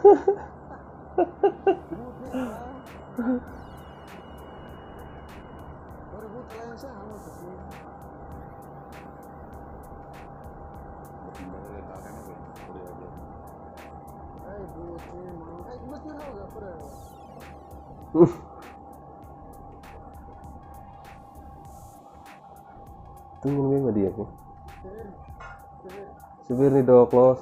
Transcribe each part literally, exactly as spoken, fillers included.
Tunggu nggak dia sih? Subir nih dok close.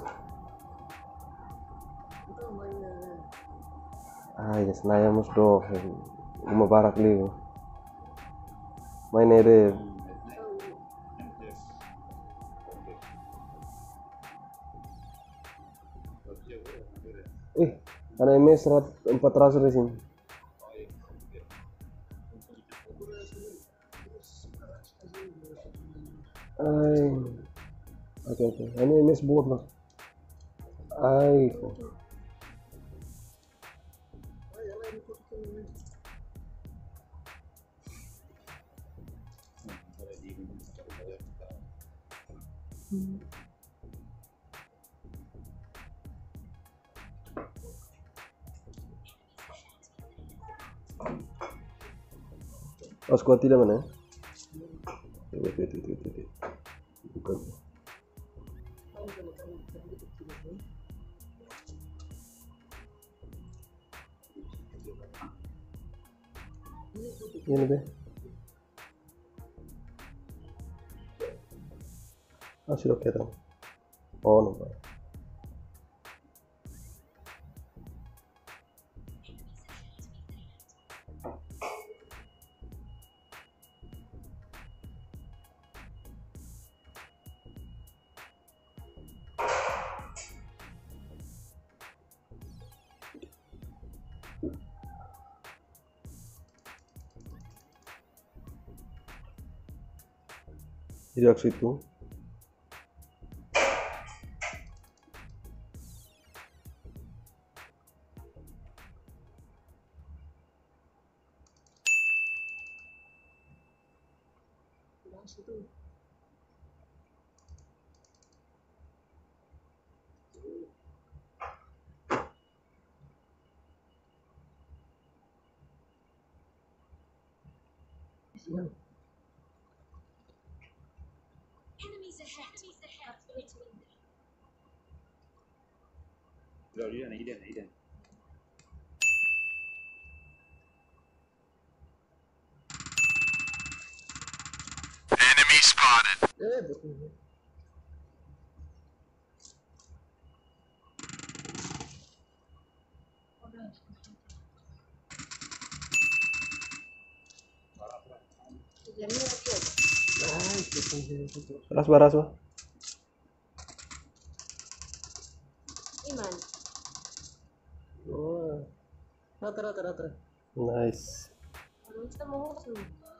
Ah ya senaya mus dok. Uma barak li. Main ere. Eh, ada M S empat ratus di sini. Ay, oke oke. Ini M S board mas. Ay, oh squad tidak mana? Wait, wait, wait, wait, wait. Bukan. Ini deh. Ah sudah kelihatan. Oh nampak. Jadi aksi itu Enemy spotted. ras baras bah. Iman. Oh, Rata rata rata. nice. Kita mau musuh.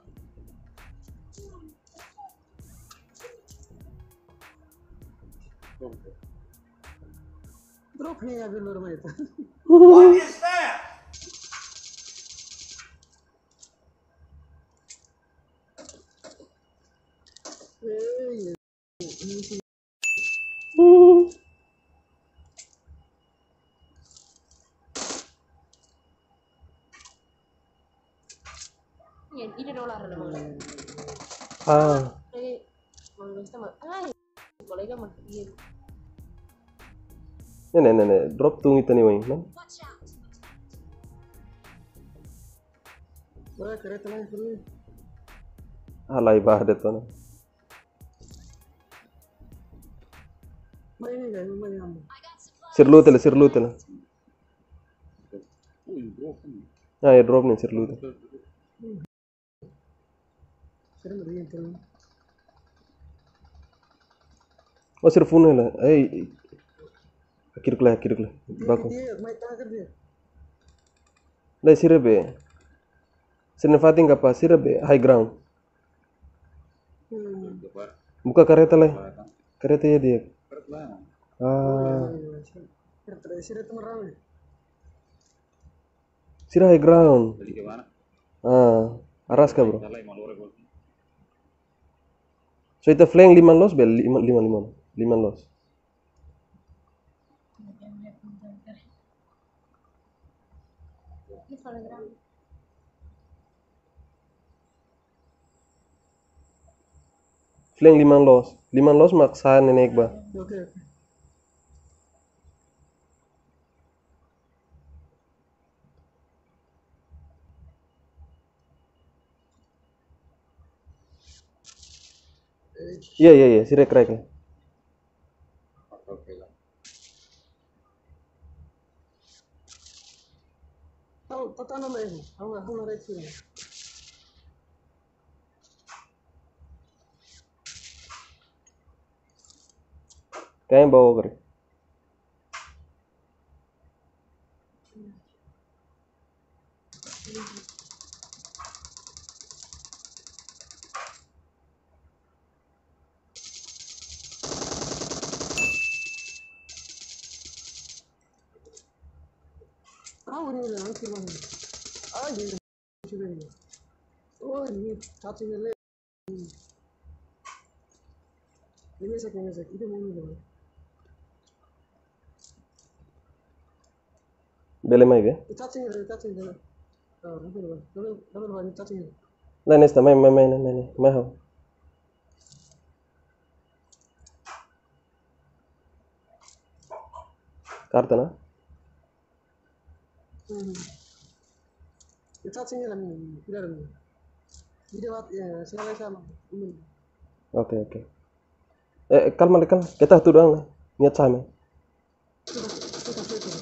Drop nya ambil rumah itu. What is that? Ya, ini dolar ada mana? Ah, Eh, mau sama. Ah, kolega mah. Iya. nenek nenek drop tung itu nih wing. Boleh kereta lain dulu. Alay bah det tuh. Mana ini guys, mana kamu? Sirlu tele sirlu tele. Ah ya drop nih sirlu tele. Sering beri yang terus. Oh sirfun lah. Eh, akhir kelah akhir kelah. Baku. Dia main tengah kerja. Lah sirbe. Sirne fating apa sirbe high ground. Buka kereta lah. Kereta ya dia. Ah, Kereta sini teman ramai. sira high ground. Ah, aras ka bro. So itu flank lima los bel lima lima lima lima los. Instagram. Fling limang los. Limang los maksa nenek ba. Oke, oke. Iya iya iya, si rek rek. Tahu, tahu tanam ini. Tahu nggak? Tahu nggak itu? Kayaknya bawa kali. Tahu ini udah nanti mana? Ah, ini sudah ini. Oh, ini cacingnya le. Ini sek, ini sek. Itu mau ini. Belem aja. Cacingnya, cacingnya. Ah, itu loh. Lalu, lalu banyak cacingnya. Nah, nesta main main main main main. Mahal. Kartu na? Hmm. Cacingnya kan ini. Tidak ada ini. Jadi wat ya, saya sama. Ini. Oke oke. Eh kalma deh kalma. Kita tuh doang nih. Niat sama. Sudah, sudah, sudah.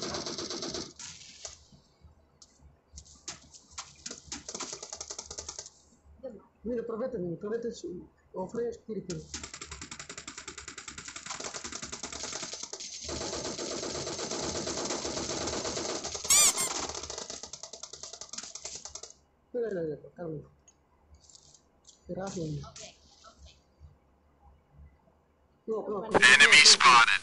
Ini provete ini, provete offre kiri-kiri. Tidak ada ya, kamu. Keras ini. No, no. Enemy spotted.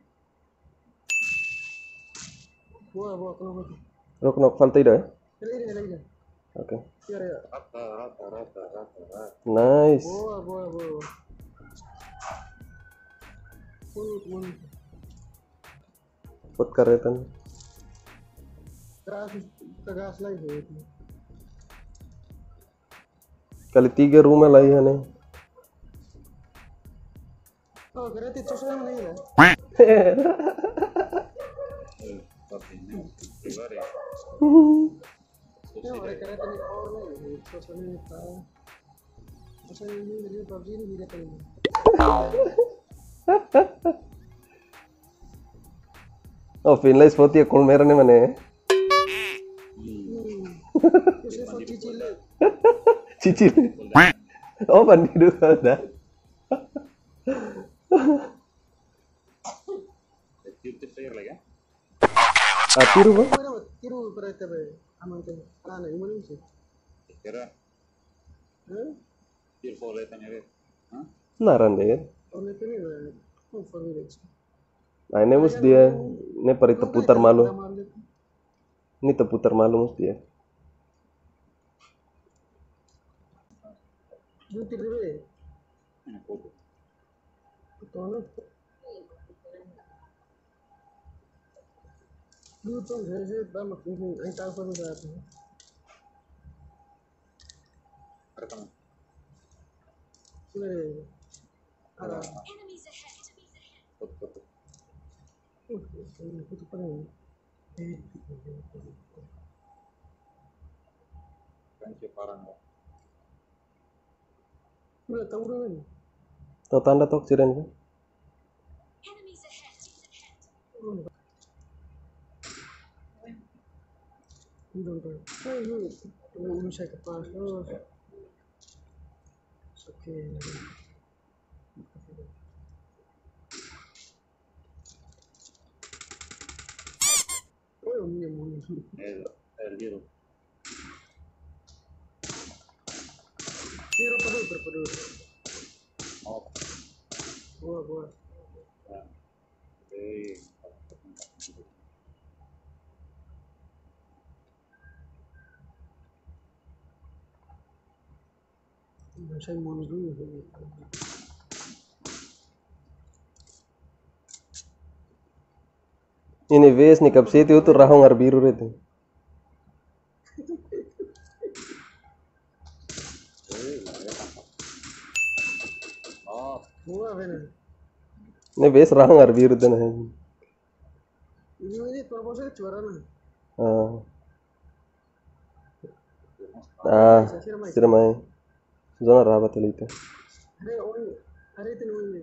Buah, buah, kalau begitu. Rok nok falta ida ya? Ini, ini, ini. Oke. Ya, ya. Rata, rata, rata, rata, rata. Nice. Buah, buah, buah. Mulut, mulut. Pot karetan. Keras, keras lagi itu. Kali tiga rumah lah ya nih. Oh, berarti susah mana ya? Ya, mereka kereta ini orang ini, susah ini tahu. Susah ini jadi P U B G ini dia tahu. Oh, Finlay seperti ya kol merah nih mana? Susah so cicil. Cicil. Oh, bandido ada. Ah, tiru ba? Mana tiru kereta be? Aman kan? Ana, ini mana sih? Kira Hah? tier four letan ya, Hah? Naran deh kan? Orang itu ni lah. Oh, for me. Nah ini mus dia, ini pari terputar malu. Ini terputar malu mus dia. Butir dulu. Ini foto. Betul. Dulu tuh saya saya banyak ini, saya tahu apa itu. Rekam. Sudah. Ada. Foto, foto. Oh, itu paling. Eh, Kan siapa parang ya? sudah tahu dulu ni. Tahu tanda tok siren kan? Udah, udah. Oh, ini. Ini saya kepas. Oh. Oke. Oh, ini mau ini. Eh, el giro. Ini berapa dulu, berapa dulu? Oh, Buah, buah. ya. Oke. Saya mau dulu. Ini ves nih kapsi itu tuh rahong ar biru itu. Buah benar. Ne bes rangar biru dan. Ini ini proposal juara nih. Ah. Ah, siramai. Zona rabat itu. Ada orang, ada itu nih.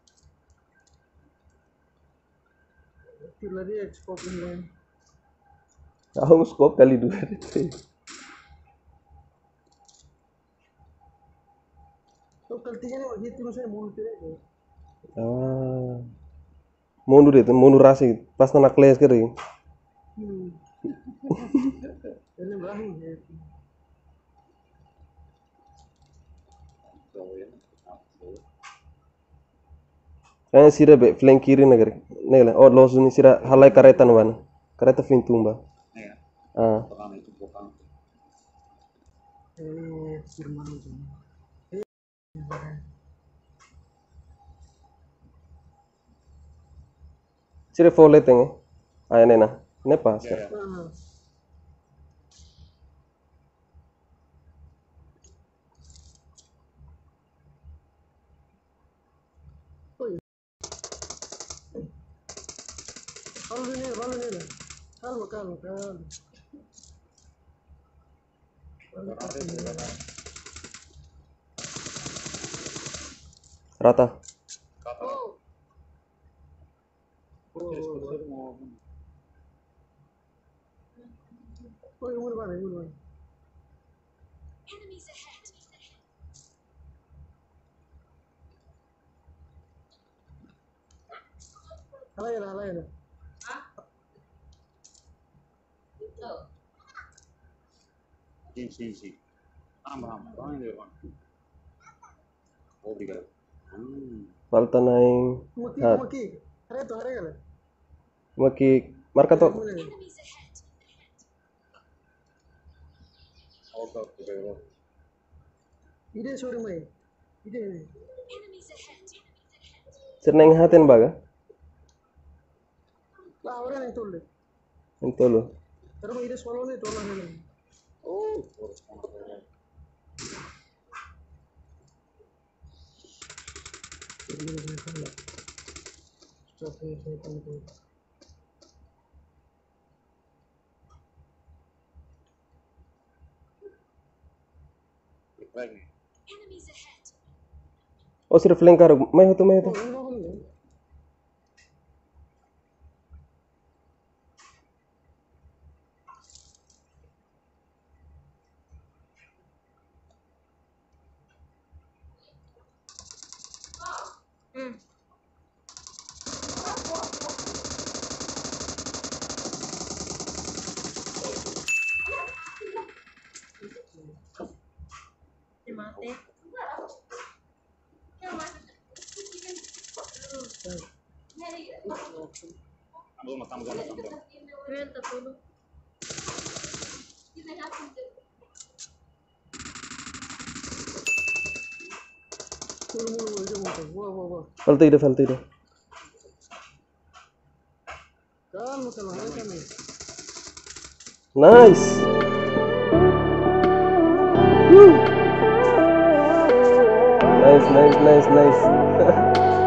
Tidak dia ekspor ini. Aku skop kali dua itu. So kaltinya nih begitu saya mulut ini. Ah. Mundur itu, mundur rasi pas nak kelas kiri. Hmm. Ini berani ya. Kayaknya sira be flank kiri negeri. Negala. Oh, los ini sira halai kereta nuan. Kereta fintumba. Nih ya, Ah. bukan itu bukan. Eh, firman itu. Sira follow tenge. Ayo nena. Ne pas. Ya, ya. Ah. Kalau ini, kalau ini, kalau kalau kalau. Bukan itu, bukan. Rata. Kata. Oh, Terus terus mau oh, ini mana, ini mana? Alay na, alay na. sim, sim, sim. Vamos, vamos, vamos, vamos. Obrigado. Hum. Falta naing. Maki, Ah. maki. Hare to, hare gala. Maki marka to. Oke, oke. Ide sorry mai. Ide. Sir naing haten baga. La awre nahi tolle. Entolo. Taro ide swallow nahi tolla nahi. Oh, harus mana? Stop here, saya tahu. Lagi. Oh, sir flank karo. Mai hoto, mai hoto. Oh, ini apa ni? Mati. Tambah, tambah, tambah, tambah. Trenta tudo. Mulu mulu mulu ide mulu. Wah wah wah. Falta ide, falta ide. Kan masalah hare kan ni. Nice. Woo. Nice, nice, nice, nice.